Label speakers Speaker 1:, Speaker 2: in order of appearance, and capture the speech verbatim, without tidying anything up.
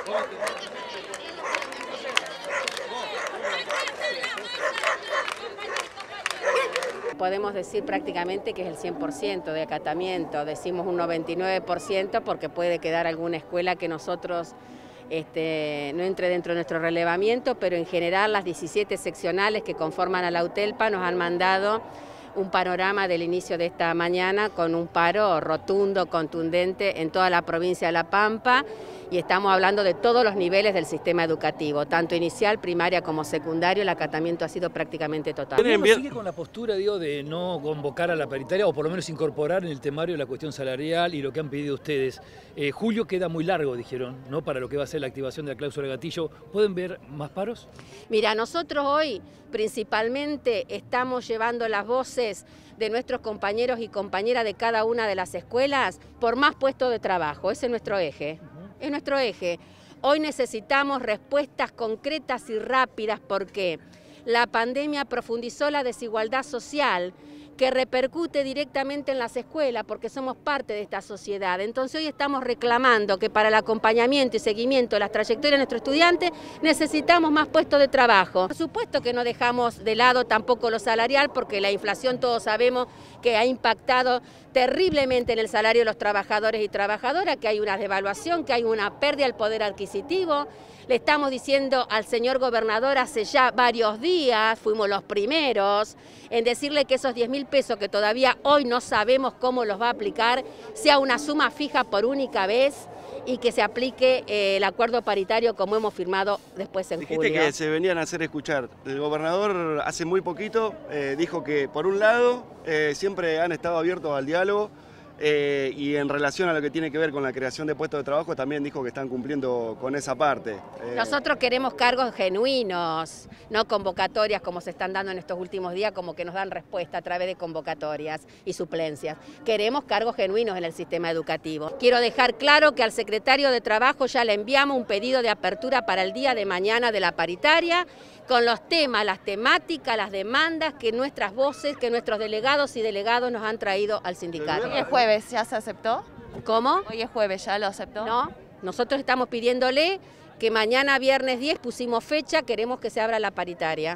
Speaker 1: Podemos decir prácticamente que es el cien por ciento de acatamiento, decimos un noventa y nueve por ciento porque puede quedar alguna escuela que nosotros este, no entre dentro de nuestro relevamiento, pero en general las diecisiete seccionales que conforman a la UTELPA nos han mandado un panorama del inicio de esta mañana con un paro rotundo, contundente en toda la provincia de La Pampa, y estamos hablando de todos los niveles del sistema educativo, tanto inicial, primaria como secundario. El acatamiento ha sido prácticamente total.
Speaker 2: ¿Uno sigue con la postura, digo, de no convocar a la paritaria o por lo menos incorporar en el temario la cuestión salarial y lo que han pedido ustedes? Eh, julio queda muy largo, dijeron, ¿no? Para lo que va a ser la activación de la cláusula gatillo. ¿Pueden ver más paros?
Speaker 1: Mira, nosotros hoy principalmente estamos llevando las voces de nuestros compañeros y compañeras de cada una de las escuelas por más puestos de trabajo. Ese es nuestro eje. Es nuestro eje. Hoy necesitamos respuestas concretas y rápidas porque la pandemia profundizó la desigualdad social que repercute directamente en las escuelas porque somos parte de esta sociedad. Entonces hoy estamos reclamando que para el acompañamiento y seguimiento de las trayectorias de nuestros estudiantes necesitamos más puestos de trabajo. Por supuesto que no dejamos de lado tampoco lo salarial porque la inflación todos sabemos que ha impactado terriblemente en el salario de los trabajadores y trabajadoras, que hay una devaluación, que hay una pérdida del poder adquisitivo. Le estamos diciendo al señor gobernador hace ya varios días, fuimos los primeros, en decirle que esos diez mil pesos que todavía hoy no sabemos cómo los va a aplicar, sea una suma fija por única vez y que se aplique eh, el acuerdo paritario como hemos firmado después en julio.
Speaker 3: Dijiste que se venían a hacer escuchar. El gobernador hace muy poquito eh, dijo que por un lado eh, siempre han estado abiertos al diálogo, Eh, y en relación a lo que tiene que ver con la creación de puestos de trabajo también dijo que están cumpliendo con esa parte. Eh...
Speaker 1: Nosotros queremos cargos genuinos, no convocatorias como se están dando en estos últimos días, como que nos dan respuesta a través de convocatorias y suplencias. Queremos cargos genuinos en el sistema educativo. Quiero dejar claro que al secretario de Trabajo ya le enviamos un pedido de apertura para el día de mañana de la paritaria, con los temas, las temáticas, las demandas que nuestras voces, que nuestros delegados y delegados nos han traído al sindicato.
Speaker 4: ¿Y el jueves ya se aceptó?
Speaker 1: ¿Cómo?
Speaker 4: Hoy es jueves, ¿ya lo aceptó?
Speaker 1: No, nosotros estamos pidiéndole que mañana viernes diez pusimos fecha, queremos que se abra la paritaria.